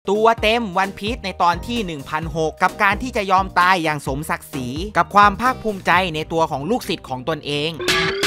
ตัวเต็มวันพีซในตอนที่ 1006 กับการที่จะยอมตายอย่างสมศักดิ์ศรีกับความภาคภูมิใจในตัวของลูกศิษย์ของตนเอง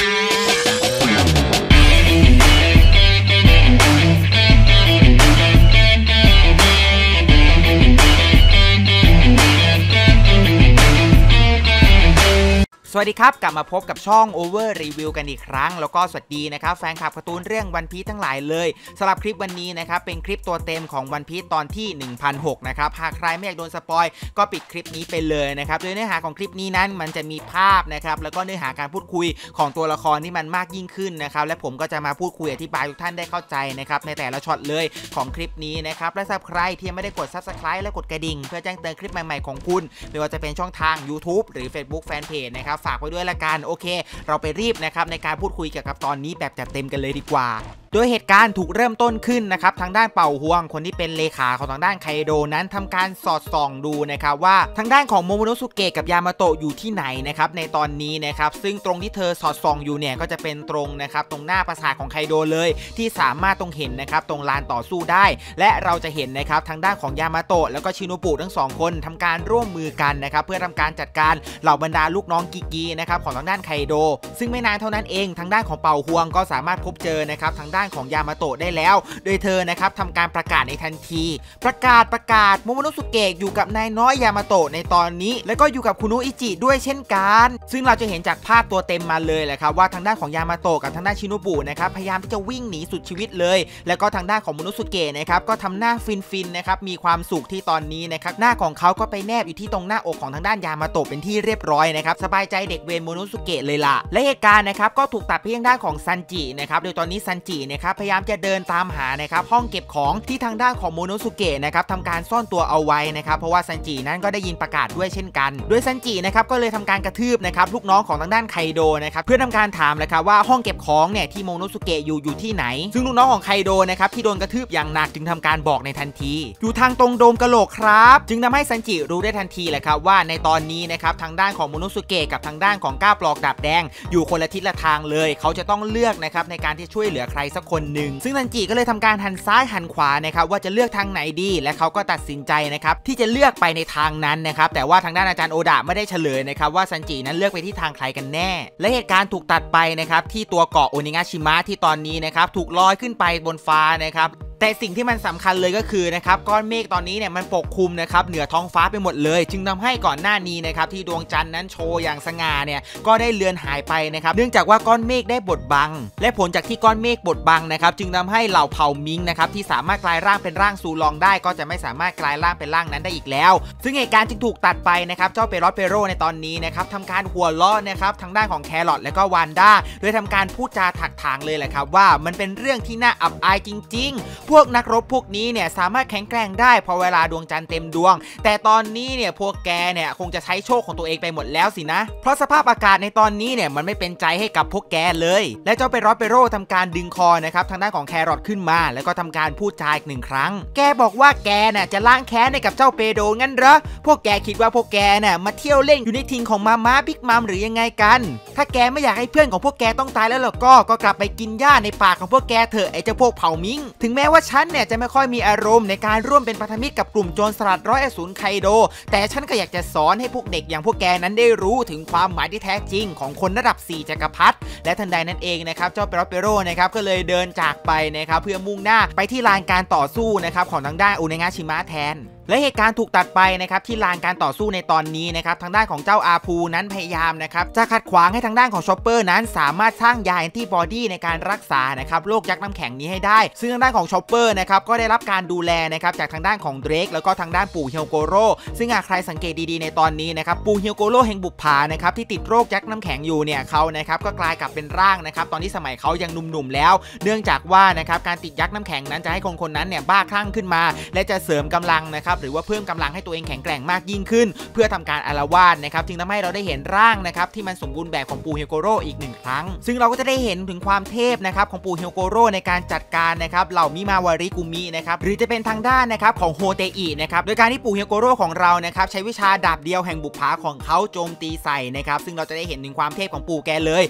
สวัสดีครับกลับมาพบกับช่อง Over Review กันอีกครั้งแล้วก็สวัสดีนะครับแฟนคลับการ์ตูนเรื่องวันพีซทั้งหลายเลยสำหรับคลิปวันนี้นะครับเป็นคลิปตัวเต็มของวันพีซตอนที่ 1006 นะครับหากใครไม่อยากโดนสปอยก็ปิดคลิปนี้ไปเลยนะครับโดยเนื้อหาของคลิปนี้นั้นมันจะมีภาพนะครับแล้วก็เนื้อหาการพูดคุยของตัวละครที่มันมากยิ่งขึ้นนะครับและผมก็จะมาพูดคุยอธิบายทุกท่านได้เข้าใจนะครับในแต่ละช็อตเลยของคลิปนี้นะครับและสำหรับใครที่ยังไม่ได้กด Subscribe และกดกระดิ่งเพื่อแจ้งเตือนคลิปใหม่ๆของคุณไม่ว่าจะเป็นช่องทาง YouTube หรือ Facebook Fanpage นะครับฝากไว้ด้วยละกันโอเคเราไปรีบนะครับในการพูดคุยเกี่ยวกับตอนนี้แบบจัดเต็มกันเลยดีกว่าโดยเหตุการณ์ถูกเริ่มต้นขึ้นนะครับทางด้านเป่าฮวงคนที่เป็นเลขาของทางด้านไคโดนั้นทำการสอดส่องดูนะครับว่าทางด้านของโมโมโนสุเกะกับยามาโตะอยู่ที่ไหนนะครับในตอนนี้นะครับซึ่งตรงที่เธอสอดส่องอยู่เนี่ยก็จะเป็นตรงนะครับตรงหน้าปราสาทของไคโดเลยที่สามารถตรงเห็นนะครับตรงลานต่อสู้ได้และเราจะเห็นนะครับทางด้านของยามาโตะแล้วก็ชิโนบุทั้ง2คนทำการร่วมมือกันนะครับเพื่อทำการจัดการเหล่าบรรดาลูกน้องกิกีนะครับของทางด้านไคโดซึ่งไม่นานเท่านั้นเองทางด้านของเป่าฮวงก็สามารถพบเจอนะครับทางด้านของยามาโตะได้แล้วโดยเธอนะครับทำการประกาศในทันทีประกาศโมโมโนสุเกะอยู่กับนายน้อยยามาโตะในตอนนี้แล้วก็อยู่กับคุโนะอิจิด้วยเช่นกันซึ่งเราจะเห็นจากภาพตัวเต็มมาเลยแหละครับว่าทางด้านของยามาโตะกับทางด้านชิโนบุนะครับพยายามที่จะวิ่งหนีสุดชีวิตเลยแล้วก็ทางด้านของโมโนสุเกะนะครับก็ทำหน้าฟินนะครับมีความสุขที่ตอนนี้นะครับหน้าของเขาก็ไปแนบอยู่ที่ตรงหน้าอกของทางด้านยามาโตะเป็นที่เรียบร้อยนะครับสบายใจเด็กเวรโมโนสุเกะเลยล่ะและเหตุการณ์นะครับก็ถูกตัดไปยังด้านของซันจินะครับโดยตอนนี้ซันจินะครับพยายามจะเดินตามหานะครับห้องเก็บของที่ทางด้านของโมโนสุเกะนะครับทำการซ่อนตัวเอาไว้นะครับเพราะว่าซันจินั้นก็ได้ยินประกาศด้วยเช่นกันโดยซันจินะครับก็เลยทำการกระทืบนะครับลูกน้องของทางด้านไคโดนะครับเพื่อทำการถามเลยครับว่าห้องเก็บของเนี่ยที่โมโนสุเกะอยู่ที่ไหนซึ่งลูกน้องของไคโดนะครับที่โดนกระทืบอย่างหนักจึงทำการบอกในทันทีอยู่ทางตรงโดมกะโหลกครับจึงทำให้ซันจิรู้ได้ทันทีเลยครับว่าในตอนนี้นะครับทางด้านของโมโนสุเกะกับทางด้านของก้าวปลอกดาบแดงอยู่คนละทิศละทางเลยเขาจะต้องเลือกนะครับในการที่ช่วยเหลือใครสักคนหนึ่งซึ่งซันจิก็เลยทำการหันซ้ายหันขวานะครับว่าจะเลือกทางไหนดีและเขาก็ตัดสินใจนะครับที่จะเลือกไปในทางนั้นนะครับแต่ว่าทางด้านอาจารย์โอดะไม่ได้เฉลยนะครับว่าซันจินั้นเลือกไปที่ทางใครกันแน่และเหตุการณ์ถูกตัดไปนะครับที่ตัวเกาะโอนิงาชิมะที่ตอนนี้นะครับถูกลอยขึ้นไปบนฟ้านะครับแต่สิ่งที่มันสำคัญเลยก็คือนะครับก้อนเมฆตอนนี้เนี่ยมันปกคลุมนะครับเหนือท้องฟ้าไปหมดเลยจึงทำให้ก่อนหน้านี้นะครับที่ดวงจันทร์นั้นโชว์อย่างสง่าเนี่ยก็ได้เลือนหายไปนะครับเนื่องจากว่าก้อนเมฆได้บดบังและผลจากที่ก้อนเมฆบดบังนะครับจึงทำให้เหล่าเผ่ามิงนะครับที่สามารถกลายร่างเป็นร่างซูลองได้ก็จะไม่สามารถกลายร่างเป็นร่างนั้นได้อีกแล้วซึ่งเหตุการณ์จึงถูกตัดไปนะครับเจ้าเปโรเปโรในตอนนี้นะครับทำการหัวเราะนะครับทางด้านของแครอทและก็วานด้าโดยทำการพูดจาถักถางเลยแหละครับว่ามันเป็นเรื่องที่น่าอับอายจริงๆพวกนักรบพวกนี้เนี่ยสามารถแข็งแกร่งได้พอเวลาดวงจันทร์เต็มดวงแต่ตอนนี้เนี่ยพวกแกเนี่ยคงจะใช้โชคของตัวเองไปหมดแล้วสินะเพราะสภาพอากาศในตอนนี้เนี่ยมันไม่เป็นใจให้กับพวกแกเลยและเจ้าเปโรทำการดึงคอนะครับทางด้านของแครอทขึ้นมาแล้วก็ทำการพูดจาอีก1 ครั้งแกบอกว่าแกน่ะจะล้างแค้นให้กับเจ้าเปโดงั้นเหรอพวกแกคิดว่าพวกแกน่ะมาเที่ยวเล่นอยู่ในถิ่นของมาบิ๊กมัมหรือยังไงกันถ้าแกไม่อยากให้เพื่อนของพวกแกต้องตายแล้วก็กลับไปกินหญ้าในป่าของพวกแกเถอะไอ้เจ้าพวกเผ่ามิงถึงแม้ว่าฉันเนี่ยจะไม่ค่อยมีอารมณ์ในการร่วมเป็นพันธมิตรกับกลุ่มโจรสลัดร้อยอสูรไคโดแต่ฉันก็อยากจะสอนให้พวกเด็กอย่างพวกแกนั้นได้รู้ถึงความหมายที่แท้จริงของคนระดับ4จักรพรรดิและทันใดนั้นเองนะครับเจ้าเปโรนะครับก็เลยเดินจากไปนะครับเพื่อมุ่งหน้าไปที่ลานการต่อสู้นะครับของทางด้านโอนิงาชิมะแทนและเหตุการณ์ถูกตัดไปนะครับที่ลานการต่อสู้ในตอนนี้นะครับทางด้านของเจ้าอาพูนั้นพยายามนะครับจะขัดขวางให้ทางด้านของชอปเปอร์นั้นสามารถสร้างยาแอนติบอดีในการรักษานะครับโรคยักษ์น้ำแข็งนี้ให้ได้ซึ่งทางด้านของชอปเปอร์นะครับก็ได้รับการดูแลนะครับจากทางด้านของเดรกแล้วก็ทางด้านปู่เฮียวโกโร่ซึ่งหากใครสังเกตดีๆในตอนนี้นะครับปู่เฮียวโกโร่แห่งบุปผานะครับที่ติดโรคยักษ์น้ำแข็งอยู่เนี่ยเขานะครับก็กลายกลับเป็นร่างนะครับตอนที่สมัยเขายังหนุ่มๆแล้วเนื่องจากว่านะครับการติดยักษ์น้ำแข็งนั้นจะให้คนนั้นเนี่ยบ้าคลั่งขึ้นมาและจะเสริมกำลังนะครับหรือว่าเพิ่มกำลังให้ตัวเองแข็งแกร่งมากยิ่งขึ้นเพื่อทำการอาละวาดนะครับจึงทำให้เราได้เห็นร่างนะครับที่มันสมบูรณ์แบบของปู่เฮียวโกโร่อีก1 ครั้งซึ่งเราก็จะได้เห็นถึงความเทพนะครับของปู่เฮียวโกโร่ในการจัดการนะครับเหล่ามิมาวาริกุมินะครับหรือจะเป็นทางด้านนะครับของโฮเตอินะครับโดยการที่ปู่เฮียวโกโร่ของเรานะครับใช้วิชาดาบเดียวแห่งบุปผาของเขาโจมตีใส่นะครับซึ่งเราจะได้เห็นถึงความเทพของปู่แกเลยโดยปู่แก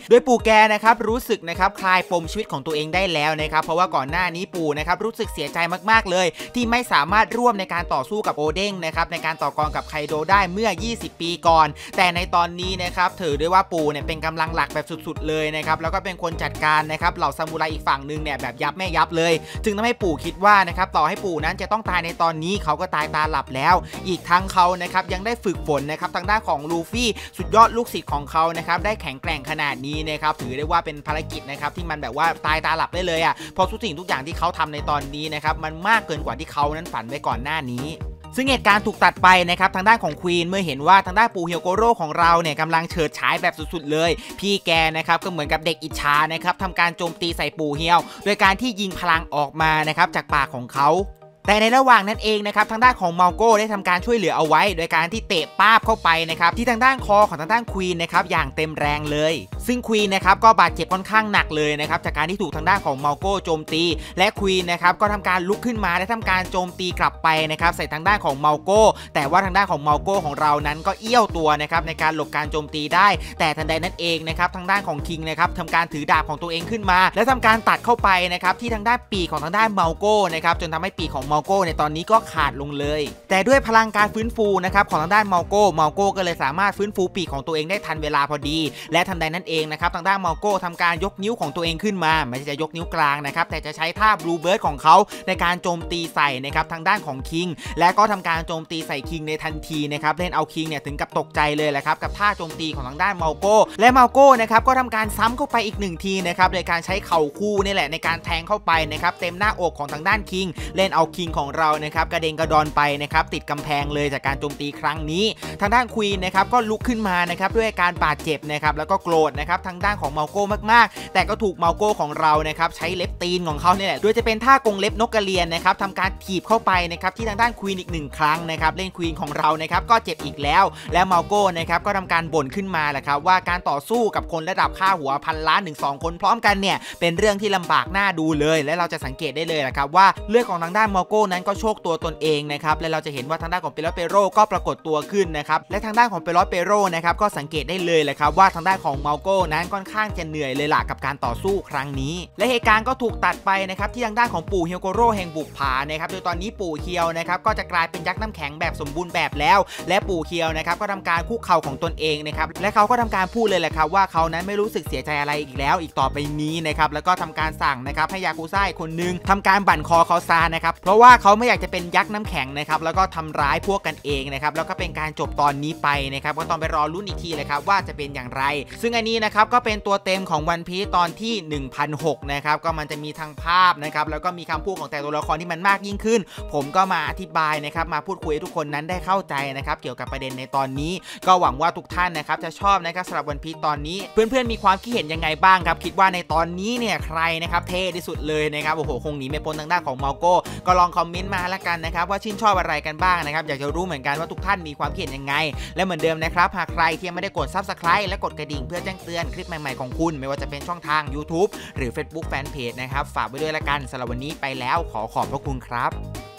นะครับรู้สึกนะครับคลายปมชีวิตของตัวเองได้แล้วนะครับเพราะว่าก่อนหน้านี้ปู่นะครับรู้สึกเสียใจมากๆเลยที่ไม่สามารถร่วมในการต่อสู้กับโอเด้งนะครับในการต่อกรกับไคโดได้เมื่อ20 ปีก่อนแต่ในตอนนี้นะครับถือได้ว่าปู่เนี่ยเป็นกำลังหลักแบบสุดๆเลยนะครับแล้วก็เป็นคนจัดการนะครับเหล่าซามูไรอีกฝั่งนึงเนี่ยแบบยับแม่ยับเลยจึงทำให้ปู่คิดว่านะครับต่อให้ปู่นั้นจะต้องตายในตอนนี้เขาก็ตายตาหลับแล้วอีกทั้งเขานะครับยังได้ฝึกฝนนะครับทางด้านของลูฟี่สุดยอดลูกศิษย์ของเขานะครับได้แข็งแกร่งขนาดนี้นะครับถือได้ว่าเป็นภารกิจนะครับที่มันแบบว่าตายตาหลับได้เลยอ่ะเพราะทุกสิ่งทุกอย่างที่เขาทำในตอนนี้นะครับมันมากเกินกว่าที่เขานั้นฝันไว้ก่อนหน้านี้ซึ่งเหตุการณ์ถูกตัดไปนะครับทางด้านของควีนเมื่อเห็นว่าทางด้านปู่เฮียวโกโร่ของเราเนี่ยกำลังเฉิดฉายแบบสุดๆเลยพี่แกนะครับก็เหมือนกับเด็กอิจฉานะครับทำการโจมตีใส่ปู่เฮียวโดยการที่ยิงพลังออกมานะครับจากปากของเขาแต่ในระหว่างนั้นเองนะครับทางด้านของเมาโก้ได้ทำการช่วยเหลือเอาไว้โดยการที่เตะป้าบเข้าไปนะครับที่ทางด้านคอของทางด้านควีนนะครับอย่างเต็มแรงเลยซึ่งควีนนะครับก็บาดเจ็บค่อนข้างหนักเลยนะครับจากการที่ถูกทางด้านของเมาโก้โจมตีและควีนนะครับก็ทำการลุกขึ้นมาและทำการโจมตีกลับไปนะครับใส่ทางด้านของเมาโก้แต่ว่าทางด้านของเมาโก้ของเรานั้นก็เอี้ยวตัวนะครับในการหลบการโจมตีได้แต่ทันใดนั้นเองนะครับทางด้านของคิงนะครับทำการถือดาบของตัวเองขึ้นมาและทำการตัดเข้าไปนะครับที่ทางด้านปีกของทางด้านเมาโก้นะครับจนทำให้ปีกของเมาโก้ในตอนนี้ก็ขาดลงเลยแต่ด้วยพลังการฟื้นฟูนะครับของทางด้านเมาโก้ก็เลยสามารถฟื้นฟูปีกของตัวเองได้ทันเวลาพอดีและทันใดนั้นเองนะครับทางด้านเมาโก้ทำการยกนิ้วของตัวเองขึ้นมาไม่ใช่จะยกนิ้วกลางนะครับแต่จะใช้ท่าบลูเบิร์ดของเขาในการโจมตีใส่นะครับทางด้านของคิงและก็ทำการโจมตีใส่คิงในทันทีนะครับเล่นเอาคิงเนี่ยถึงกับตกใจเลยแหละครับกับท่าโจมตีของทางด้านเมาโก้และเมาโก้นะครับก็ทำการซ้ำเข้าไปอีก1ทีนะครับโดยการใช้เข่าคู่นี่แหละในการแทงเข้าไปนะครับเต็มหน้าอกของทางด้านคิงเล่นเอาคิงของเรานะครับกระเด็นกระดอนไปนะครับติดกำแพงเลยจากการโจมตีครั้งนี้ทางด้านควีนนะครับก็ลุกขึ้นมานะครับด้วยอาการบาดเจ็บนะครับแล้วก็โกรธนะครับทางด้านของเมาโก้มากๆแต่ก็ถูกเมาโก้ของเรานะครับใช้เล็บตีนของเขาเนี่ยแหละโดยจะเป็นท่ากงเล็บนกกระเรียนนะครับทำการถีบเข้าไปนะครับที่ทางด้านควีนอีก1ครั้งนะครับเล่นควีนของเรานะครับก็เจ็บอีกแล้วและเมาโก้นะครับก็ทำการบ่นขึ้นมาแหละครับว่าการต่อสู้กับคนระดับค่าหัวพันล้านถึง2คนพร้อมกันเนี่ยเป็นเรื่องที่ลำบากน่าดูเลยและเราจะสังเกตได้เลยนะครับว่าเลือดของทางด้านเมาโก้นั้นก็โชคตัวตนเองนะครับและเราจะเห็นว่าทางด้านของเปโลเปโรก็ปรากฏตัวขึ้นนะครับและทางด้านของเปโลเปโรนะครับก็สังเกตได้เลยแหละครับว่าทางด้านของเมาโก้นั้นค่อนข้างจะเหนื่อยเลยล่ะกับการต่อสู้ครั้งนี้และเหตุการณ์ก็ถูกตัดไปนะครับที่ทางด้านของปู่เฮียวโกโร่แห่งบุกผานะครับโดยตอนนี้ปู่เคียวนะครับก็จะกลายเป็นยักษ์น้ำแข็งแบบสมบูรณ์แบบแล้วและปู่เคียวนะครับก็ทำการคุกเข่าของตนเองนะครับและเขาก็ทำการพูดเลยแหละครับว่าเขานั้นไม่รู้สึกเสียใจอะไรอีกแล้วอีกต่อไปนี้นะครับแล้วก็ทำการสั่งนะครับให้ยากุซ่าคนนึงทำการบั่นคอเขาซานะครับเพราะว่าเขาไม่อยากจะเป็นยักษ์น้ำแข็งนะครับแล้วก็ทำร้ายพวกกันเองนะครับแล้วก็เป็นการจบตอนนี้ไปนะครับก็ต้องไปรอลุ้นอีกทีเลยครับว่าจะเป็นอย่างไรซึ่งอันนี้นะครับก็เป็นตัวเต็มของวันพีซตอนที่ 1006 นะครับก็มันจะมีทั้งภาพนะครับแล้วก็มีคำพูดของแต่ตัวละครที่มันมากยิ่งขึ้นผมก็มาอธิบายนะครับมาพูดคุยให้ทุกคนนั้นได้เข้าใจนะครับเกี่ยวกับประเด็นในตอนนี้ก็หวังว่าทุกท่านนะครับจะชอบนะครับสำหรับวันพีซตอนนี้เพื่อนๆมีความคิดเห็นยังไงบ้างครับคิดว่าในตอนนี้เนี่ยใครนะครับเท่ที่สุดเลยนะครับโอ้โหคงหนีไม่พ้นทางด้านของเมาโก้ก็ลองคอมเมนต์มาละกันนะครับว่าชื่นชอบอะไรกันบ้างนะครับอยากจะรู้เหมือนกันว่าทุกท่านมีความคิดเห็นยังไงและเหมือนเดิมนะครับหากใครที่ยังไม่ได้กด Subscribe และกดกระดิ่งเพื่อแจ้งเตือนคลิปใหม่ๆของคุณไม่ว่าจะเป็นช่องทาง YouTube หรือ Facebook Fanpage นะครับฝากไว้ด้วยละกันสำหรับวันนี้ไปแล้วขอบพระคุณครับ